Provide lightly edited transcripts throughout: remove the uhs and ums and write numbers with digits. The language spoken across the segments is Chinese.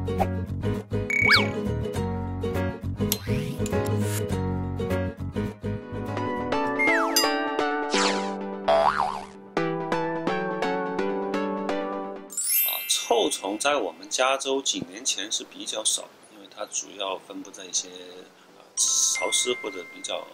臭虫在我们加州几年前是比较少，因为它主要分布在一些潮湿或者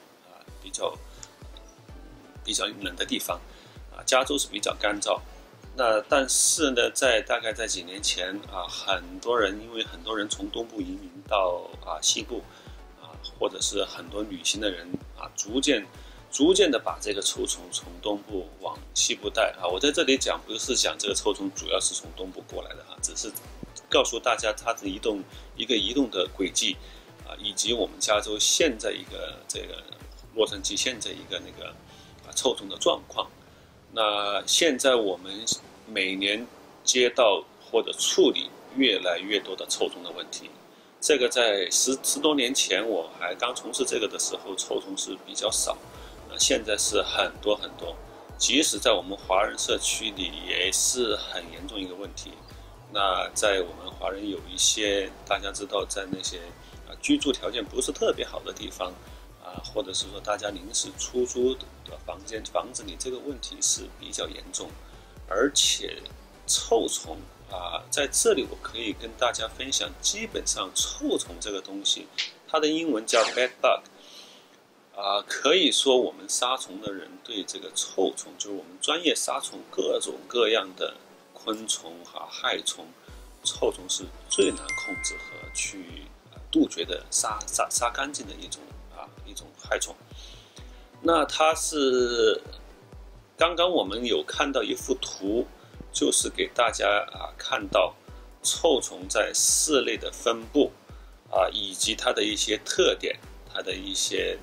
比较冷的地方，加州是比较干燥。但是呢，大概在几年前很多人因为很多人从东部移民到西部或者是很多旅行的人逐渐的把这个臭虫从东部往西部带我在这里讲不是讲这个臭虫主要是从东部过来的只是告诉大家它的一个移动的轨迹以及我们加州现在这个洛杉矶现在一个臭虫的状况。那现在我们每年接到或者处理越来越多的臭虫的问题。这个在十多年前我还刚从事这个的时候，臭虫是比较少。现在是很多，即使在我们华人社区里也是很严重一个问题。那在我们华人有一些大家知道，在那些居住条件不是特别好的地方或者是说大家临时出租的房子里，这个问题是比较严重。而且臭虫在这里我可以跟大家分享，基本上臭虫这个东西，它的英文叫 bed bug。可以说我们杀虫的人对这个臭虫，就是我们专业杀虫各种各样的昆虫害虫，臭虫是最难控制和去杜绝的杀干净的一种害虫。那它是刚刚我们有看到一幅图，就是给大家看到臭虫在室内的分布以及它的一些特点，它的一些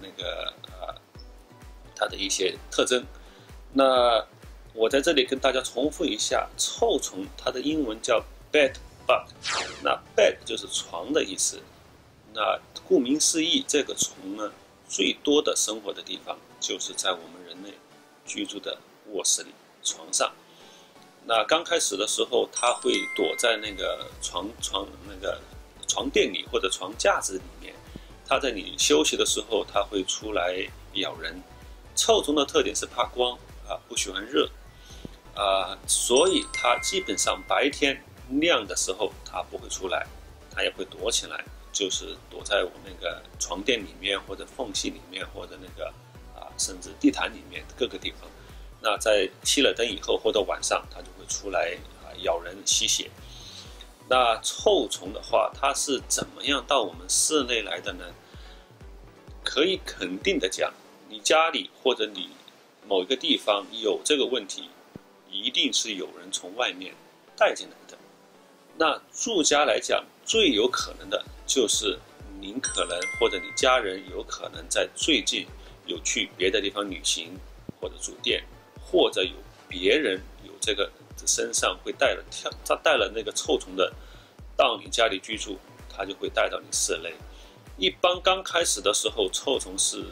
特征。那我在这里跟大家重复一下，臭虫它的英文叫 bed bug。那 bed 就是床的意思。那顾名思义，这个虫呢，最多的生活的地方就是在我们人类居住的卧室里、床上。那刚开始的时候，它会躲在那个床垫里或者床架子里面。它在你休息的时候，它会出来咬人。臭虫的特点是怕光不喜欢热所以它基本上白天亮的时候它不会出来，它也会躲起来，就是躲在我那个床垫里面或者缝隙里面或者甚至地毯里面各个地方。那在熄了灯以后或者晚上，它就会出来咬人吸血。那臭虫的话，它是怎么样到我们室内来的呢？可以肯定的讲，你家里或者你某一个地方有这个问题，一定是有人从外面带进来的。那住家来讲，最有可能的就是您可能或者你家人有可能在最近有去别的地方旅行或者住店，或者有别人有这个身上会带了那个臭虫的到你家里居住，它就会带到你室内。一般刚开始的时候，臭虫是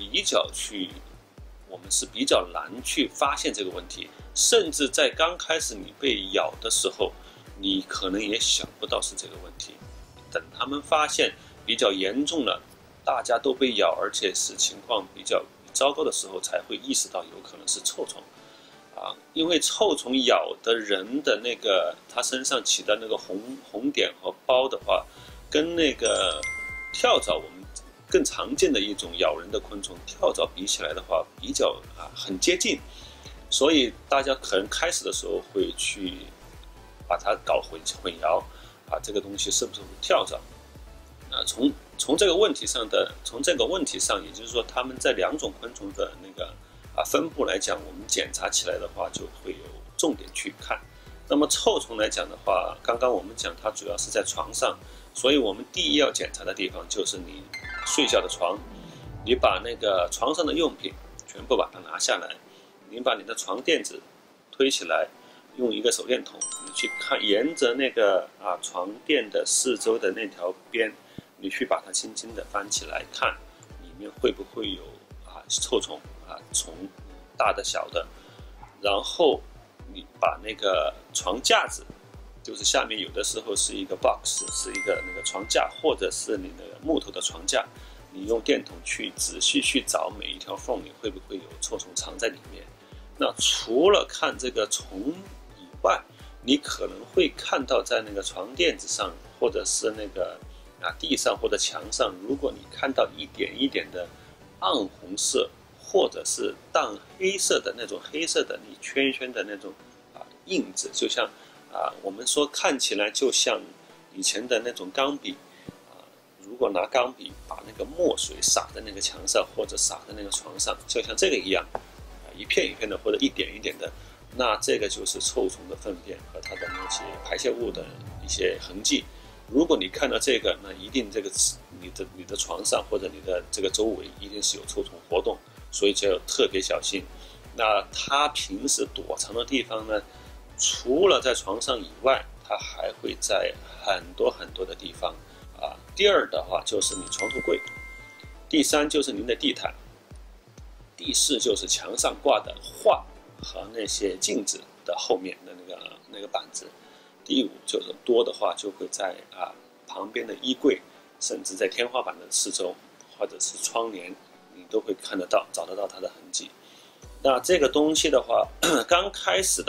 我们是比较难去发现这个问题，甚至在刚开始你被咬的时候，你可能也想不到是这个问题。等他们发现比较严重了，大家都被咬，而且是情况比较糟糕的时候，才会意识到有可能是臭虫因为臭虫咬的人的它身上起的那个红点和包的话，跟那个跳蚤，我们更常见的一种咬人的昆虫跳蚤比起来的话，比较很接近，所以大家可能开始的时候会去把它搞混淆这个东西是不是跳蚤从这个问题上，也就是说，他们在两种昆虫的分布来讲，我们检查起来的话，就会有重点去看。那么臭虫来讲的话，刚刚我们讲它主要是在床上，所以我们第一要检查的地方就是你睡觉的床，你把那个床上的用品全部把它拿下来，你把你的床垫子推起来，用一个手电筒，你去看，沿着床垫的四周的那条边，你去把它轻轻的翻起来看，里面会不会有臭虫虫大的小的。然后你把那个床架子就是下面有的时候是一个 box， 是一个那个床架，或者是你的木头的床架，你用电筒去仔细去找每一条缝里会不会有臭虫藏在里面。那除了看这个虫以外，你可能会看到在那个床垫子上，或者是那个地上或者墙上，如果你看到一点一点的暗红色或者是淡黑色的那种黑色的你圈圈的那种印子，就像我们说看起来就像以前的那种钢笔如果拿钢笔把那个墨水洒在那个墙上或者洒在那个床上，就像这个一样一片一片的或者一点一点的，那这个就是臭虫的粪便和它的那些排泄物的一些痕迹。如果你看到这个，那一定这个你的床上或者你的这个周围一定是有臭虫活动，所以就要特别小心。那它平时躲藏的地方呢，除了在床上以外，它还会在很多很多的地方第二的话就是你床头柜，第三就是您的地毯，第四就是墙上挂的画和那些镜子的后面的那个板子，第五就是多的话就会在旁边的衣柜，甚至在天花板的四周或者是窗帘，你都会看得到找得到它的痕迹。那这个东西的话刚开始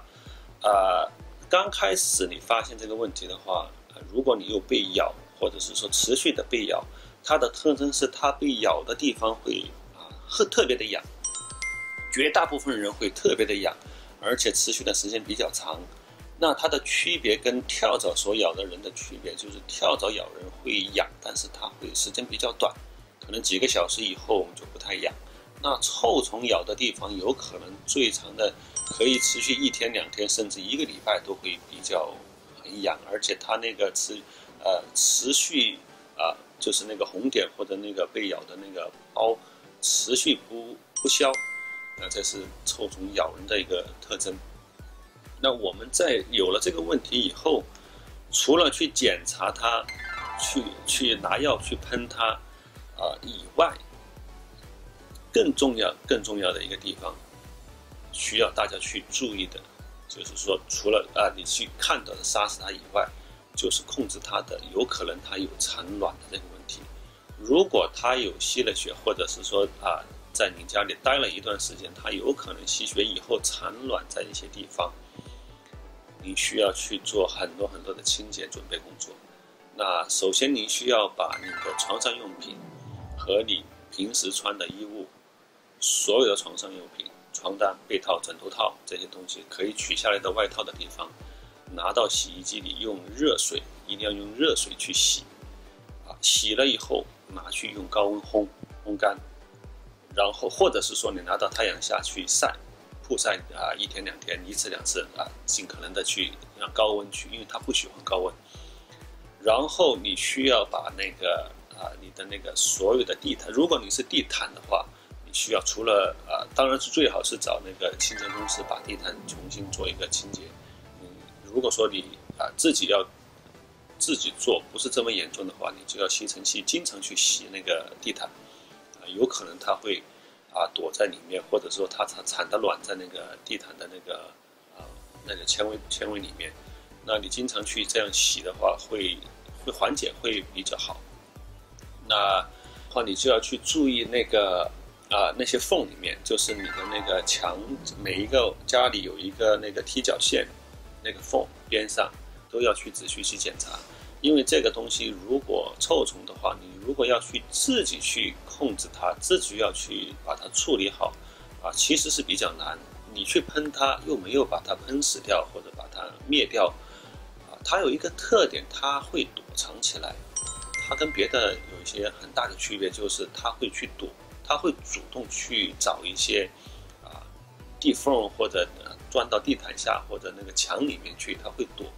你发现这个问题的话，如果你又被咬或者是说持续的被咬，它的特征是它被咬的地方会特别的痒，绝大部分人会特别的痒，而且持续的时间比较长。那它的区别跟跳蚤所咬的人的区别就是跳蚤咬人会痒，但是它会时间比较短，可能几个小时以后就不太痒。那臭虫咬的地方有可能最长的可以持续1天2天甚至1个礼拜都会比较很痒，而且它那个持续就是那个红点或者那个被咬的那个包持续不消，这是臭虫咬人的一个特征。那我们在有了这个问题以后，除了去检查它，去拿药去喷它以外，更重要的一个地方需要大家去注意的，就是说除了你去看到的杀死它以外，就是控制它的有可能它有产卵的这个问题。如果它有吸了血，或者是说在你家里待了一段时间，它有可能吸血以后产卵在一些地方，你需要去做很多很多的清洁准备工作。那首先你需要把你的床上用品和你平时穿的衣物，所有的床上用品，床单、被套、枕头套这些东西可以取下来的外套的地方，拿到洗衣机里用热水，一定要用热水去洗洗了以后拿去用高温烘干，然后或者是说你拿到太阳下去晒，曝晒1天2天1次2次尽可能的去让高温去，因为它不喜欢高温。然后你需要把那个你的那个所有的地毯，如果你是地毯的话，你需要除了当然是最好是找那个清洁公司把地毯重新做一个清洁。如果说你自己做不是这么严重的话，你就要吸尘器经常去洗那个地毯有可能它会躲在里面，或者说它产的卵在那个地毯的那个纤维里面。那你经常去这样洗的话，会缓解，会比较好。那话你就要去注意那些缝里面，就是你的那个墙，每一个家里有一个那个踢脚线，那个缝边上都要去仔细去检查。因为这个东西如果臭虫的话，你如果要去自己去控制它，自己要去把它处理好其实是比较难。你去喷它又没有把它喷死掉或者把它灭掉它有一个特点，它会躲藏起来。它跟别的有一些很大的区别，就是它会去躲，它会主动去找一些地缝，或者钻到地毯下或者那个墙里面去，它会躲。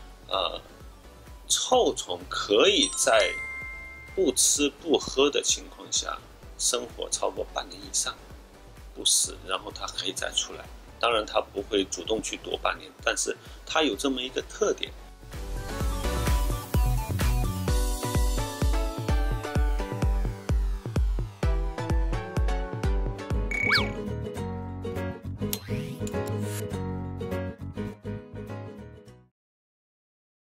臭虫可以在不吃不喝的情况下生活超过半年以上不死，然后它可以再出来。当然它不会主动去躲半年，但是它有这么一个特点，